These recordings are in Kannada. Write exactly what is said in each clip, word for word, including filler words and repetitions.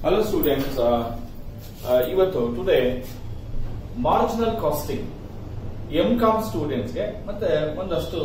Hello students, uh, uh, ಇವತ್ತು today marginal costing M com students ಗೆ ಮತ್ತೆ ಒಂದಷ್ಟು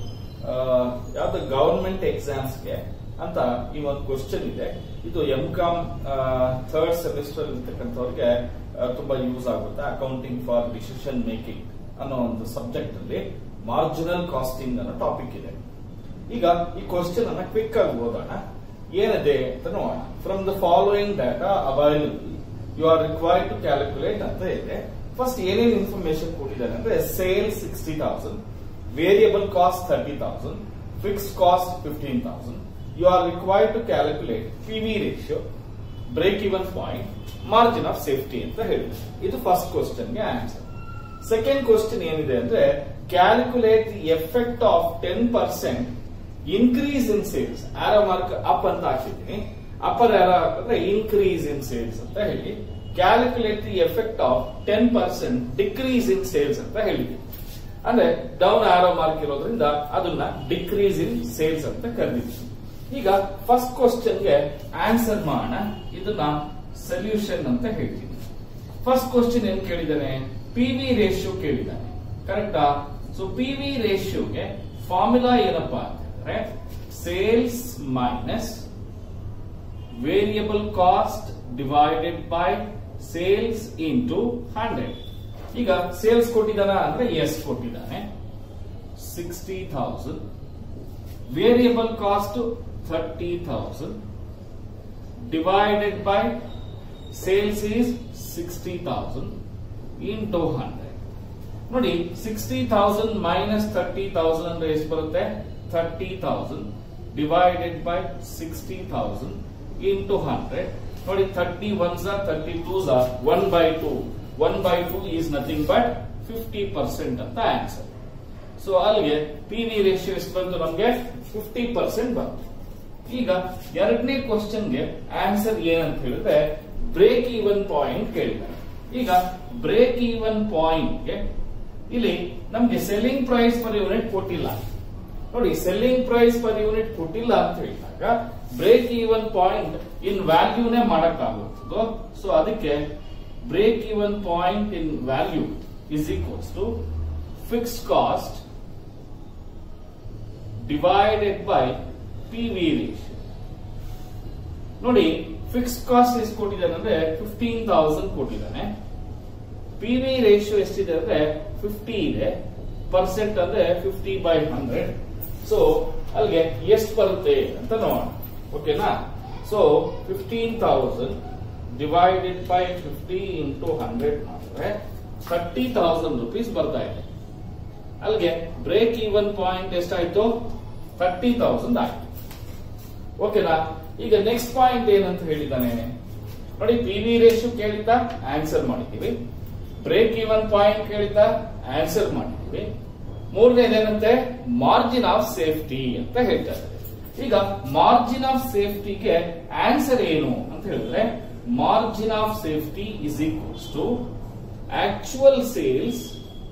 ಯಾವ್ದು ಗವರ್ಮೆಂಟ್ ಎಕ್ಸಾಮ್ಸ್ ಗೆ ಅಂತ ಈ ಒಂದು ಕ್ವಶನ್ ಇದೆ. ಇದು ಎಂ ಕಾಮ್ ಥರ್ಡ್ ಸೆಮಿಸ್ಟರ್ ಇರ್ತಕ್ಕಂಥವ್ರಿಗೆ ತುಂಬಾ ಯೂಸ್ ಆಗುತ್ತೆ. ಅಕೌಂಟಿಂಗ್ ಫಾರ್ ಡಿಸಿಷನ್ ಮೇಕಿಂಗ್ ಅನ್ನೋ ಒಂದು ಸಬ್ಜೆಕ್ಟ್ ಅಲ್ಲಿ ಮಾರ್ಜಿನಲ್ ಕಾಸ್ಟಿಂಗ್ ಅನ್ನೋ ಟಾಪಿಕ್ ಇದೆ. ಈಗ ಈ ಕ್ವಶನ್ ಅನ್ನ ಕ್ವಿಕ್ ಆಗಿ ಓದೋಣ. ಏನಿದೆ ಅಂತ ನೋಡೋಣ. From the following data available you are required to calculate ಅಂತ ಇದೆ. ಫಸ್ಟ್ ಏನೇನು ಇನ್ಫಾರ್ಮೇಶನ್ ಕೊಟ್ಟಿದ್ದಾರೆ ಅಂದ್ರೆ sale sixty thousand, variable cost thirty thousand, fixed cost fifteen thousand. You are required to calculate P V ratio, break even point, margin of safety ಅಂತ ಹೇಳಿ. ಇದು ಫಸ್ಟ್ ಕ್ವಶನ್ ಗೆ ಆನ್ಸರ್. ಸೆಕೆಂಡ್ ಕ್ವಶನ್ ಏನಿದೆ ಅಂದ್ರೆ calculate the effect of ten percent increase in sales. Arrow mark up ಅಂತ ಹಾಕಿದ್ದೀನಿ. ಅಪ್ಪರ್ ಆರೋ ಹಾಕಿದ್ರೆ ಇನ್ಕ್ರೀಸ್ ಇನ್ ಸೇಲ್ಸ್ ಅಂತ ಹೇಳಿ. Calculate the effect of ten percent decrease in sales ಅಂತ ಹೇಳಿದ್ವಿ. ಅಂದ್ರೆ ಡೌನ್ ಆರೋ ಮಾರ್ಕ್ ಇರೋದ್ರಿಂದ ಅದನ್ನ ಡಿಕ್ರೀಸ್ ಇನ್ ಸೇಲ್ಸ್ ಅಂತ ಕರೆದಿದ್ವಿ. ಈಗ ಫಸ್ಟ್ ಕ್ವಶನ್ ಗೆ ಆನ್ಸರ್ ಮಾಡೋಣ. ಇದನ್ನ ಸೊಲ್ಯೂಷನ್ ಅಂತ ಹೇಳ್ತೀನಿ. ಫಸ್ಟ್ ಕ್ವಶನ್ ಏನ್ ಕೇಳಿದಾನೆ? ಪಿ ವಿ ರೇಷಿಯೋ ಕೇಳಿದಾನೆ. ಕರೆಕ್ಟಾ? ಸೊ ಪಿ ವಿ ರೇಷಿಯೋಗೆ ಫಾರ್ಮುಲಾ ಏನಪ್ಪಾ ಅಂತಂದ್ರೆ sales minus variable cost divided by sales into hundred. ಈಗ ಸೇಲ್ಸ್ ಕೊಟ್ಟಿದ್ದಾನ ಅಂದ್ರೆ ಎಸ್ ಕೊಟ್ಟಿದ್ದಾನೆ sixty thousand, variable cost thirty thousand divided by sales is sixty thousand into hundred. ನೋಡಿ, sixty thousand minus thirty thousand ಅಂದ್ರೆ ಎಷ್ಟು ಬರುತ್ತೆ? Thirty thousand divided by sixty thousand into hundred. ನೋಡಿ, thirty ones are thirty twos R one by two. One by two is nothing but fifty percent ಅಂತ ಆನ್ಸರ್. ಸೊ ಅಲ್ಲಿಗೆ ಪಿ ವಿ ರೇಷಿಯೋ ಎಷ್ಟು ಬಂತು? ನಮ್ಗೆ ಫಿಫ್ಟಿ ಪರ್ಸೆಂಟ್ ಬಂತು. ಈಗ ಎರಡನೇ ಕ್ವಶನ್ಗೆ ಆನ್ಸರ್ ಏನಂತ ಹೇಳಿದ್ರೆ ಬ್ರೇಕ್ ಈವನ್ ಪಾಯಿಂಟ್ ಕೇಳಿದ್ದಾರೆ. ಈಗ ಬ್ರೇಕ್ ಈವನ್ ಪಾಯಿಂಟ್ಗೆ ಇಲ್ಲಿ ನಮ್ಗೆ ಸೆಲ್ಲಿಂಗ್ ಪ್ರೈಸ್ ಪರ್ ಯೂನಿಟ್ ಕೊಟ್ಟಿಲ್ಲ. ನೋಡಿ, ಸೆಲ್ಲಿಂಗ್ ಪ್ರೈಸ್ ಪರ್ ಯೂನಿಟ್ ಕೊಟ್ಟಿಲ್ಲ ಅಂತ ಹೇಳಿದಾಗ ಬ್ರೇಕ್ ಈವನ್ ಪಾಯಿಂಟ್ ಇನ್ ವ್ಯಾಲ್ಯೂನೇ ಮಾಡಕ್ಕಾಗುತ್ತದೋ. ಸೊ ಅದಕ್ಕೆ break even point in value is equals to fixed cost divided by P V ratio. ನೋಡಿ, ಫಿಕ್ಸ್ಡ್ ಕಾಸ್ಟ್ ಎಷ್ಟು ಕೊಟ್ಟಿದ್ದಾನೆ ಅಂದ್ರೆ ಫಿಫ್ಟೀನ್ ತೌಸಂಡ್ ಕೊಟ್ಟಿದ್ದಾನೆ. ಪಿ ವಿ ರೇಷಿಯೋ ಎಷ್ಟಿದೆ ಅಂದ್ರೆ ಫಿಫ್ಟಿ ಇದೆ. ಪರ್ಸೆಂಟ್ ಅಂದ್ರೆ ಫಿಫ್ಟಿ ಬೈ ಹಂಡ್ರೆಡ್. ಸೊ ಅಲ್ಲಿಗೆ ಎಷ್ಟು ಬರುತ್ತೆ ಅಂತ ನೋಡೋಣ. ಓಕೆನಾ? So fifteen thousand divided by fifty into hundred ಮಾಡಿದ್ರೆ ಥರ್ಟಿ ತೌಸಂಡ್ ರುಪೀಸ್ ಬರ್ತಾ ಇದೆ. ಅಲ್ಲಿಗೆ ಬ್ರೇಕ್ ಈವನ್ ಪಾಯಿಂಟ್ ಎಷ್ಟಾಯ್ತು? ಥರ್ಟಿ ತೌಸಂಡ್ ಆಯ್ತು. ಓಕೆನಾ? ಈಗ ನೆಕ್ಸ್ಟ್ ಪಾಯಿಂಟ್ ಏನಂತ ಹೇಳಿದ್ದಾನೆ ನೋಡಿ. ಪಿ ವಿ ರೇಷಿಯೋ ಕೇಳಿದ್ದ, ಆನ್ಸರ್ ಮಾಡಿದ್ದೀವಿ. ಬ್ರೇಕ್ ಈವನ್ ಪಾಯಿಂಟ್ ಕೇಳಿದ್ದ, ಆನ್ಸರ್ ಮಾಡಿದ್ದೀವಿ. ಮೂರನೇದೇನಂತೆ ಮಾರ್ಜಿನ್ ಆಫ್ ಸೇಫ್ಟಿ ಅಂತ ಹೇಳ್ತಾರೆ. ಈಗ ಮಾರ್ಜಿನ್ ಆಫ್ ಸೇಫ್ಟಿಗೆ ಆನ್ಸರ್ ಏನು ಅಂತ ಹೇಳಿದ್ರೆ margin of safety is equals to actual sales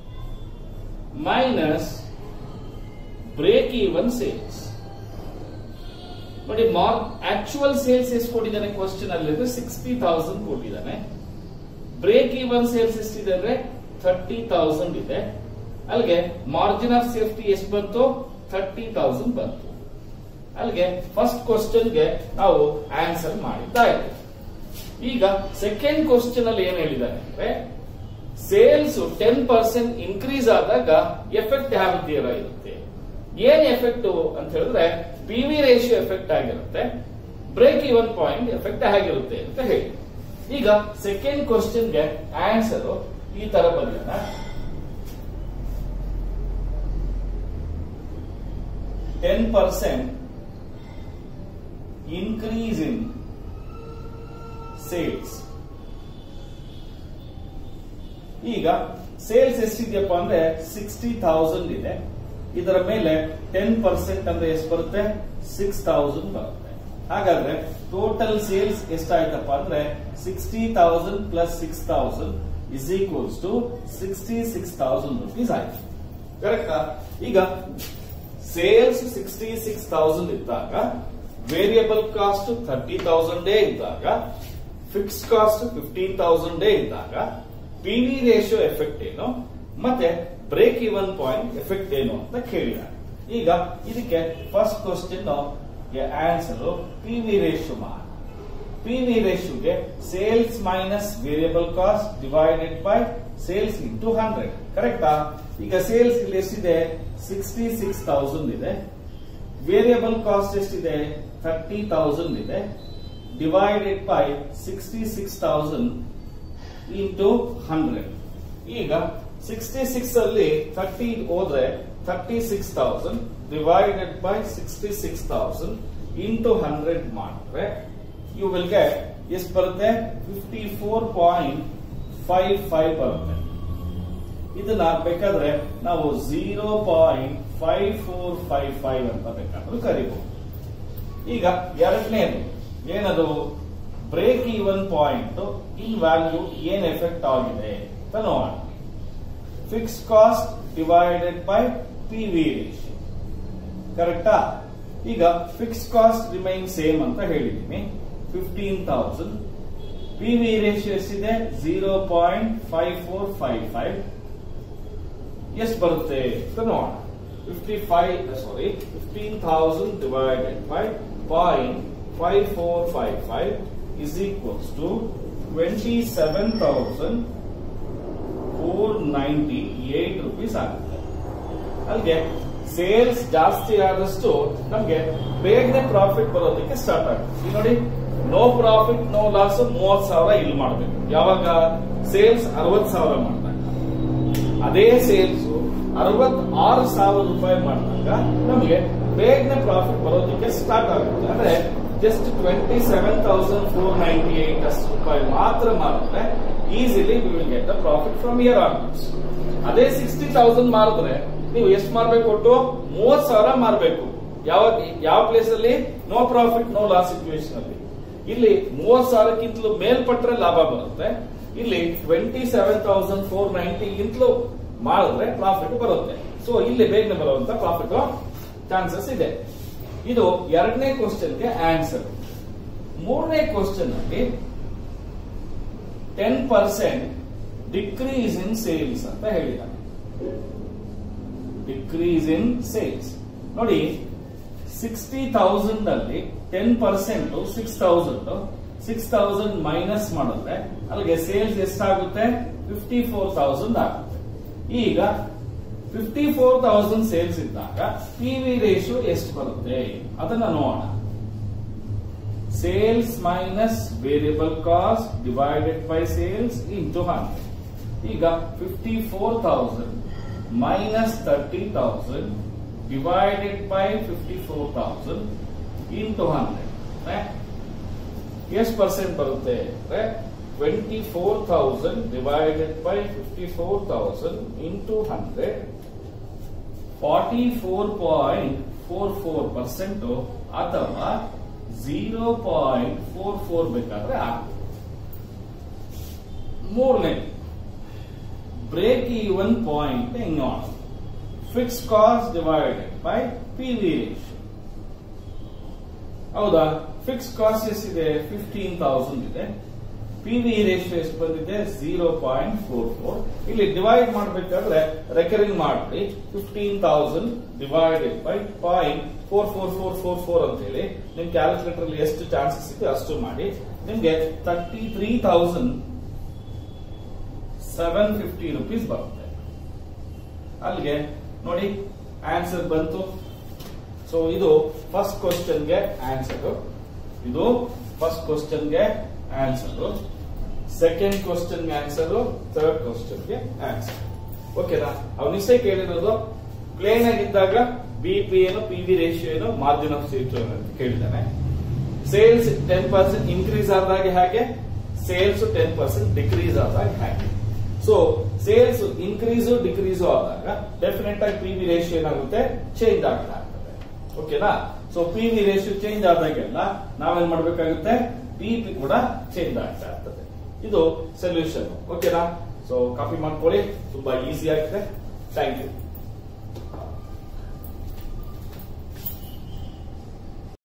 minus break even sales. ನೋಡಿ, ಆಕ್ಚುಯಲ್ ಸೇಲ್ಸ್ ಎಷ್ಟು ಕೊಟ್ಟಿದ್ದಾನೆ ಕ್ವಶನ್ ಅಲ್ಲಿ? ಸಿಕ್ಸ್ಟಿ ತೌಸಂಡ್ ಕೊಟ್ಟಿದ್ದಾನೆ. ಬ್ರೇಕ್ ಈವನ್ ಸೇಲ್ಸ್ ಎಷ್ಟಿದೆ ಅಂದ್ರೆ ಥರ್ಟಿ ತೌಸಂಡ್ ಇದೆ. ಅಲ್ಲಿಗೆ ಮಾರ್ಜಿನ್ ಆಫ್ ಸೇಫ್ಟಿ ಎಷ್ಟು ಬಂತು? ಥರ್ಟಿ ತೌಸಂಡ್ ಬಂತು. ಅಲ್ಲಿಗೆ ಫಸ್ಟ್ ಕ್ವಶನ್ಗೆ ನಾವು ಆನ್ಸರ್ ಮಾಡಿದ್ದಾಯ್ತು. ಈಗ ಸೆಕೆಂಡ್ ಕ್ವಶನ್ ಅಲ್ಲಿ ಏನ್ ಹೇಳಿದ್ದಾರೆ ಅಂದ್ರೆ ಸೇಲ್ಸ್ ಟೆನ್ ಪರ್ಸೆಂಟ್ ಇನ್ಕ್ರೀಸ್ ಆದಾಗ ಎಫೆಕ್ಟ್ ಯಾವ ತರ ಇರುತ್ತೆ? ಏನ್ ಎಫೆಕ್ಟ್ ಅಂತ ಹೇಳಿದ್ರೆ ಪಿ ವಿ ರೇಷಿಯೋ ಎಫೆಕ್ಟ್ ಆಗಿರುತ್ತೆ, ಬ್ರೇಕ್ ಈವನ್ ಪಾಯಿಂಟ್ ಎಫೆಕ್ಟ್ ಆಗಿರುತ್ತೆ ಅಂತ ಹೇಳಿ. ಈಗ ಸೆಕೆಂಡ್ ಕ್ವಶನ್ಗೆ ಆನ್ಸರ್ ಈ ತರ ಬರೆಯೋಣ. Ten percent increase in sales. ಈಗ ಸೇಲ್ಸ್ ಎಷ್ಟಿದೆಯಪ್ಪ ಅಂದ್ರೆ ಸಿಕ್ಸ್ಟಿ ಥೌಸಂಡ್ ಇದೆ. ಇದರ ಮೇಲೆ ಟೆನ್ ಪರ್ಸೆಂಟ್ ಅಂದ್ರೆ ಎಷ್ಟು ಬರುತ್ತೆ? ಸಿಕ್ಸ್ ಥೌಸಂಡ್ ಬರುತ್ತೆ. ಹಾಗಾದ್ರೆ ಟೋಟಲ್ ಸೇಲ್ಸ್ ಎಷ್ಟಾಯ್ತಪ್ಪ ಅಂದ್ರೆ sixty thousand plus six thousand is equals to sixty six thousand rupees ಆಯ್ತು. ಕರೆಕ್ಟಾ? ಈಗ ಸೇಲ್ಸ್ ಸಿಕ್ಸ್ಟಿ ಸಿಕ್ಸ್ ಥೌಸಂಡ್ ಇದ್ದಾಗ ವೇರಿಯಬಲ್ ಕಾಸ್ಟ್ ಥರ್ಟಿ ಥೌಸಂಡ್ ಇದ್ದಾಗ ಫಿಕ್ಸ್ ಕಾಸ್ಟ್ ಫಿಫ್ಟೀನ್ ತೌಸಂಡ್ ಇದ್ದಾಗ ಪಿ ವಿ ರೇಷಿಯೋ ಎಫೆಕ್ಟ್ ಏನು ಮತ್ತೆ ಬ್ರೇಕ್ ಇವನ್ ಪಾಯಿಂಟ್ ಎಫೆಕ್ಟ್ ಏನು ಅಂತ ಕೇಳಿದ್ದಾರೆ. ಈಗ ಇದಕ್ಕೆ first question answer P V ratio ಮಾಡಿ. ಪಿ ವಿ ರೇಷಿಯೋಗೆ sales minus variable cost divided by sales into hundred ಕರೆಕ್ಟಾ. ಈಗ ಸೇಲ್ಸ್ ಇಲ್ಲಿ ಎಷ್ಟಿದೆ, ಸಿಕ್ಸ್ಟಿ ಸಿಕ್ಸ್ ತೌಸಂಡ್ ಇದೆ. ವೇರಿಯಬಲ್ ಕಾಸ್ಟ್ ಎಷ್ಟಿದೆ, ಥರ್ಟಿ ತೌಸಂಡ್ ಇದೆ. Divided by sixty six thousand into hundred. ಈಗ ಸಿಕ್ಸ್ಟಿ ಸಿಕ್ಸ್ ಅಲ್ಲಿ ಥರ್ಟಿ ಹೋದ್ರೆ thirty six thousand divided by sixty six thousand into hundred ಮಾಡಿದ್ರೆ ಯು ವಿಲ್ ಗೆಟ್ ಎಷ್ಟು ಬರುತ್ತೆ, fifty four point five five ಬರುತ್ತೆ. ಇದನ್ನ ಬೇಕಾದ್ರೆ ನಾವು zero point five four five five ಅಂತ ಬೇಕಾದ್ರೂ ಕರಿಬಹುದು. ಈಗ ಎರಡನೇದು ಏನದು, ಬ್ರೇಕ್ ಈವನ್ ಪಾಯಿಂಟ್ ಈ ವ್ಯಾಲ್ಯೂ ಏನ್ ಎಫೆಕ್ಟ್ ಆಗಿದೆ ಅಂತ ನೋಡೋಣ. Fix cost divided by P V ratio ಕರೆಕ್ಟಾ. ಈಗ ಫಿಕ್ಸ್ ಕಾಸ್ಟ್ ರಿಮೈನ್ ಸೇಮ್ ಅಂತ ಹೇಳಿದೀನಿ, fifteen thousand. P V ratio ಎಷ್ಟಿದೆ, zero point five four five five. ಎಷ್ಟು ಬರುತ್ತೆ ಅಂತ ನೋಡೋಣ. Fifty five sorry fifteen thousand divided by point five four five five is equals to twenty-seven thousand four hundred ninety-eight rupees ಆಗುತ್ತೆ. ಅಲ್ಲಿಗೆ ಸೇಲ್ಸ್ ಜಾಸ್ತಿ ಆದಷ್ಟು ನಮ್ಗೆ ಬೇಗನೆ ಪ್ರಾಫಿಟ್ ಬರೋದಕ್ಕೆ ಸ್ಟಾರ್ಟ್ ಆಗುತ್ತೆ. ಈಗ ನೋಡಿ, ನೋ ಪ್ರಾಫಿಟ್ ನೋ ಲಾಸ್ ಮೂವತ್ ಸಾವಿರ ಇಲ್ಲಿ ಮಾಡಬೇಕು. ಯಾವಾಗ ಸೇಲ್ಸ್ ಅರವತ್ ಸಾವಿರ ಮಾಡಿದಾಗ, ಅದೇ ಸೇಲ್ಸ್ ಅರವತ್ ಆರು ಸಾವಿರ ರೂಪಾಯಿ ಮಾಡಿದಾಗ ನಮಗೆ ಬೇಗನೆ ಪ್ರಾಫಿಟ್ ಬರೋದಕ್ಕೆ ಸ್ಟಾರ್ಟ್ ಆಗುತ್ತೆ. ಅಂದ್ರೆ just twenty seven thousand four ninety eight ಅಷ್ಟು ರೂಪಾಯಿ ಮಾತ್ರ ಮಾರಿದ್ರೆ easily we will get the profit from year onwards. ಅದೇ ಸಿಕ್ಸ್ಟಿ ತೌಸಂಡ್ ಮಾರಿದ್ರೆ ನೀವು ಎಷ್ಟು ಮಾರ್ಬೇಕು, ಒಟ್ಟು ಮೂವತ್ ಸಾವಿರ ಮಾರಬೇಕು. ಯಾವಾಗ ಯಾವ ಪ್ಲೇಸ್ ಅಲ್ಲಿ, no profit no loss situation ಅಲ್ಲಿ. ಇಲ್ಲಿ ಮೂವತ್ ಸಾವಿರಕ್ಕಿಂತಲೂ ಮೇಲ್ಪಟ್ರೆ ಲಾಭ ಬರುತ್ತೆ. ಇಲ್ಲಿ twenty seven thousand four ninety ಗಿಂತಲೂ ಮಾಡಿದ್ರೆ ಪ್ರಾಫಿಟ್ ಬರುತ್ತೆ. ಸೊ ಇಲ್ಲಿ ಬೇಗನೆ ಬರುವಂತ ಪ್ರಾಫಿಟ್ ಚಾನ್ಸಸ್ ಇದೆ. ಇದು ಎರಡನೇ ಕ್ವಶನ್ಗೆ ಆನ್ಸರ್. ಮೂರನೇ ಕ್ವಶನ್ ಅಲ್ಲಿ ten percent decrease in sales ಅಂತ ಹೇಳಿದ್ದಾರೆ. ಡಿಕ್ರೀಸ್ ಇನ್ ಸೇಲ್ಸ್ ನೋಡಿ, ಸಿಕ್ಸ್ಟಿ ತೌಸಂಡ್ ಅಲ್ಲಿ ten percent six thousand six thousand minus ಮಾಡಿದ್ರೆ ಅಲ್ಲಿಗೆ ಸೇಲ್ಸ್ ಎಷ್ಟಾಗುತ್ತೆ, ಫಿಫ್ಟಿ ಫೋರ್ ತೌಸಂಡ್ ಆಗುತ್ತೆ. ಈಗ ಫಿಫ್ಟಿ ಫೋರ್ ತೌಸಂಡ್ ಸೇಲ್ಸ್ ಇದ್ದಾಗ ಪಿ ವಿ ರೇಷಿಯೋ ಎಷ್ಟು ಬರುತ್ತೆ ಅದನ್ನ ನೋಡೋಣ. Sales minus variable cost divided by sales into hundred. ಈಗ fifty four thousand minus thirty thousand divided by fifty four thousand into hundred ಎಷ್ಟು ಪರ್ಸೆಂಟ್ ಬರುತ್ತೆ ಅಂದ್ರೆ twenty four thousand divided by fifty four thousand into hundred, forty four point four four percent ಅಥವಾ ಝೀರೋ ಪಾಯಿಂಟ್ ಫೋರ್ ಫೋರ್ ಬೇಕಾದ್ರೆ ಆಗುತ್ತೆ. ಮೂರನೇ ಬ್ರೇಕ್ ಈವನ್ ಪಾಯಿಂಟ್ ಹೆಂಗ್ ಮಾಡೋದು, fix cost divided by P V ratio. ಹೌದಾ, ಫಿಕ್ಸ್ ಕಾಸ್ಟ್ ಎಷ್ಟಿದೆ, ಫಿಫ್ಟೀನ್ ತೌಸಂಡ್ ಇದೆ. ಪಿ ವಿ ರೇಷಿಯೋ ಎಷ್ಟು ಬಂದಿದೆ, ಝೀರೋ ಪಾಯಿಂಟ್ ಫೋರ್ ಫೋರ್. ಇಲ್ಲಿ ಡಿವೈಡ್ ಮಾಡಬೇಕಾದ್ರೆ ರೆಕರಿಂಗ್ ಮಾಡಿ fifteen thousand divided by point four four four four four ಅಂತ ಹೇಳಿ ನಿಮ್ ಕ್ಯಾಲ್ಕುಲೇಟರ್ ಅಲ್ಲಿ ಎಷ್ಟು ಚಾನ್ಸಸ್ ಇದೆ ಅಷ್ಟು ಮಾಡಿ ನಿಮ್ಗೆ thirty three thousand seven fifty rupees ಬರುತ್ತೆ. ಅಲ್ಲಿಗೆ ನೋಡಿ ಆನ್ಸರ್ ಬಂತು. ಸೊ ಇದು ಫಸ್ಟ್ ಕ್ವಶನ್ಗೆ ಆನ್ಸರ್. ಇದು ಫಸ್ಟ್ ಕ್ವಶನ್ಗೆ ಆನ್ಸರ್, ಸೆಕೆಂಡ್ ಕ್ವಶನ್ಗೆ ಆನ್ಸರ್, ಥರ್ಡ್ ಕ್ವಶನ್ಗೆ ಆನ್ಸರ್. ಓಕೆನಾ? ಅವ್ನು ಇಷ್ಟೇ ಕೇಳಿರೋದು, ಪ್ಲೇನ್ ಆಗಿದ್ದಾಗ ಬಿ ಪಿ ಏನು, ಪಿ ವಿ ರೇಷಿಯೋ ಏನು, ಮಾರ್ಜಿನ್ ಆಫ್ ಸೇಫ್ಟಿ ಅಂತ ಕೇಳಿದ್ದಾನೆ. ಸೇಲ್ಸ್ ಟೆನ್ ಪರ್ಸೆಂಟ್ ಇನ್ಕ್ರೀಸ್ ಆದಾಗ ಹೇಗೆ, ಸೇಲ್ಸ್ ಟೆನ್ ಪರ್ಸೆಂಟ್ ಡಿಕ್ರೀಸ್ ಆದಾಗ ಹೇಗೆ. ಸೊ ಸೇಲ್ಸ್ ಇನ್ಕ್ರೀಸ್ ಡಿಕ್ರೀಸ್ ಆದಾಗ ಡೆಫಿನೆಟ್ ಆಗಿ ಪಿ ವಿ ರೇಷಿಯೋ ಏನಾಗುತ್ತೆ, ಚೇಂಜ್ ಆಗ್ತಾ ಆಗ್ತದೆ. ಓಕೆನಾ? So P V ratio change ಆದಾಗೆಲ್ಲ ನಾವೇನ್ ಮಾಡ್ಬೇಕಾಗುತ್ತೆ, ಪಿ ಪಿ ಕೂಡ ಚೇಂಜ್ ಆಗ್ತಾ ಇರ್ತದೆ. ಇದು ಸೊಲ್ಯೂಷನ್. ಓಕೆನಾ? ಸೊ ಕಾಪಿ ಮಾಡ್ಕೊಳ್ಳಿ, ತುಂಬಾ ಈಸಿ ಆಗಿದೆ. Thank you.